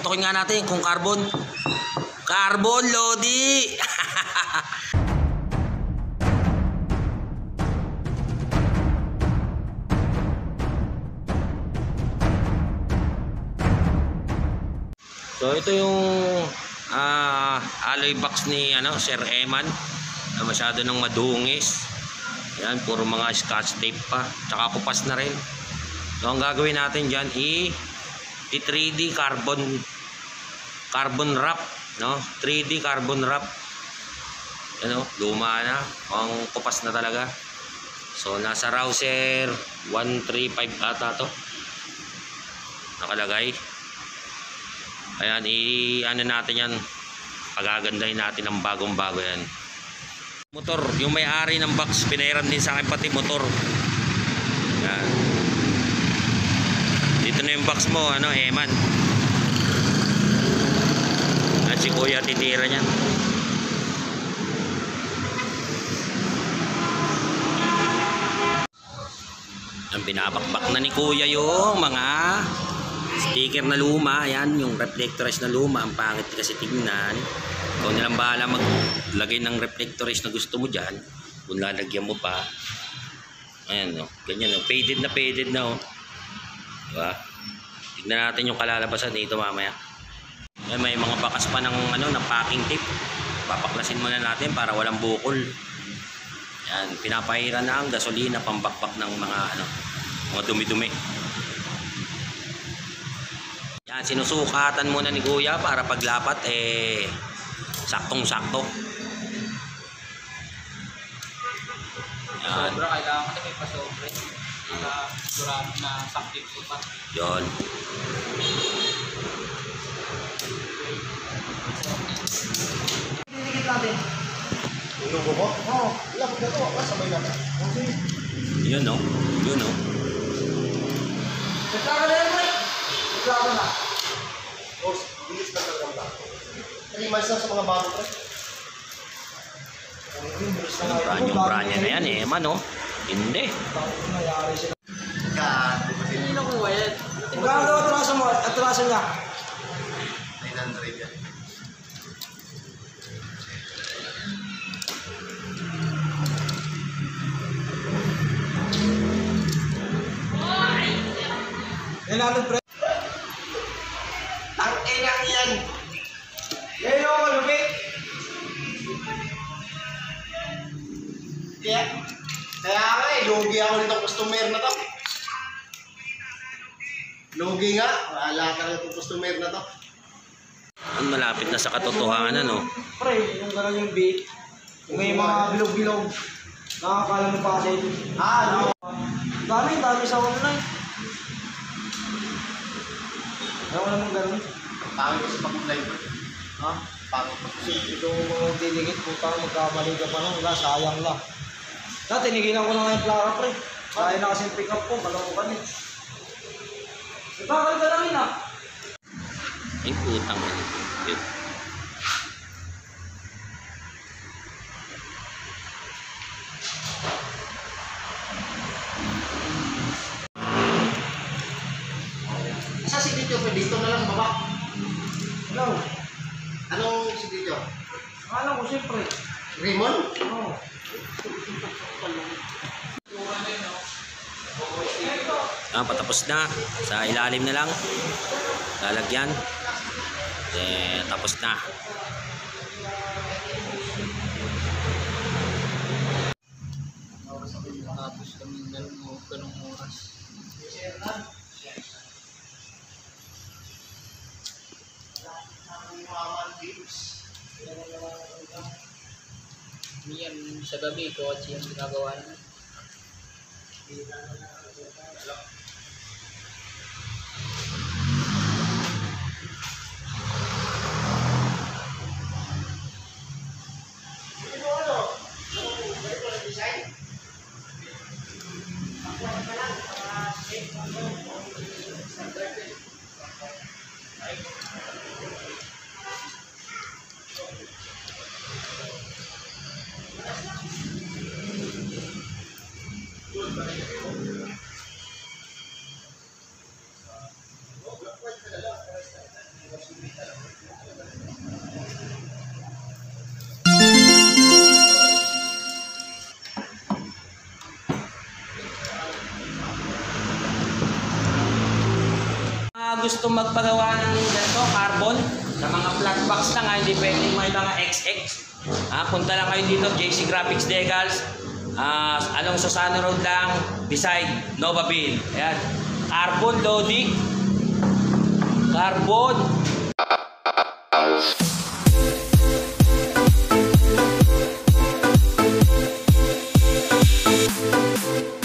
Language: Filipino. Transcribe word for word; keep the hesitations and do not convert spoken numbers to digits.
Tutukin nga natin kung carbon. Carbon, Lodi! So ito yung uh, alloy box ni ano, Sir Eman na masyado nang madungis. Yan, puro mga scotch tape pa, tsaka kupas na rin. So ang gagawin natin dyan i three D carbon carbon wrap, no? three D carbon wrap. Ano, luma na, ang kupas na talaga. So nasa Rouser one thirty-five ata to nakalagay. Ayan, i-ano natin yan, pagagandahin natin ng bagong bago yan. Motor, yung may-ari ng box, pinairan din sa akin pati motor. Ayan. Dito na yung box mo, ano, Eman. At si Kuya titira niyan. Ang binabakbak na ni Kuya yung mga sticker na luma. Ayan, yung reflectors na luma. Ang pangit kasi tignan. Ikaw nilang bahala maglagay ng reflectors na gusto mo dyan. Kung lalagyan mo pa. Ayan, no? Ganyan, no? Faded na faded na, oh. Diba? Tignan natin yung kalalabasan dito mamaya. Ayan, may mga bakas pa ng, ano, ng packing tape. Papaklasin muna natin para walang bukol. Ayan, pinapahira na ang gasolina, pambakbak ng mga, ano, mga dumi-dumi. Yan, sinusukatan muna ni Kuya para paglapat eh saktong-sakto. Yan. Sobra, kailangan kasi may pasobre. Para sigurado na sakit pa. Yan. Dinikit natin. Ilong ko? Oo. Ilang ko ito. Kasabay natin. Yun, no? Yun, no? Nagkaka na yan, pre. Nagkaka na. O, bilis na talagang lang. three months lang sa mga bago, pre. Yung brand, yung brand niya na yan, eh. Man, no? Hindi. Nangyari sila. God. Hindi na kuha yan. Magkano daw atraso mo? Atraso niya? nine hundred yan. Kailangan, pre. Ang inang yan! Ngayon ako, lumit. Kaya, kaya nga eh, lugi ako nitong customer na to. Lugi nga, wala ka na itong customer na to. Ang malapit na sa katotohanan, no? Pre, yung gano'n yung bait. Yung may mga bilog-bilog. Nakakala mo pa kasi. Ah, ano? Dami, dami sa online. Ayaw naman gano'n. Pangit ko sa pag-live. Ha? Pangit ko. Kasi ito mga diligit, puta, magkamali ka pa lang. Wala, sayang lang. Dati, tinigilan ko na nga yung plaka, pre. Kaya na kasi yung pick up ko, kalokohan eh. Ibakal ka lang yun, ah. Ay, putang mo. Yun. Sa signature pa dito na lang baba. Hello. Anong signature? Alam ko, siyempre. Raymond? Oo. Ah, patapos na. Sa ilalim na lang. Lalagyan. Eh, tapos na. Tapos kami nalungo ka ng oras. Yan sa gabi, kotse yung ginagawa naman. gusto magpagawa ng ganito, carbon, sa mga flat box lang ha, hindi pwedeng may mga X X. Ah, punta lang kayo dito, J C Graphics Decals. Ah, along Susano Road lang, beside Nova Bill. Ayan. Carbon loading. Carbon.